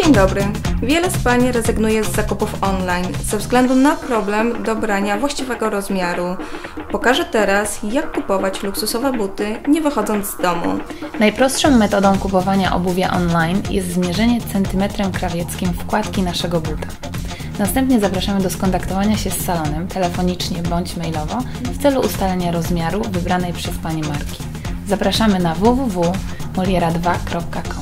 Dzień dobry. Wiele z pań rezygnuje z zakupów online ze względu na problem dobrania właściwego rozmiaru. Pokażę teraz, jak kupować luksusowe buty, nie wychodząc z domu. Najprostszą metodą kupowania obuwia online jest zmierzenie centymetrem krawieckim wkładki naszego buta. Następnie zapraszamy do skontaktowania się z salonem telefonicznie bądź mailowo w celu ustalenia rozmiaru wybranej przez Pani marki. Zapraszamy na www.moliera2.com.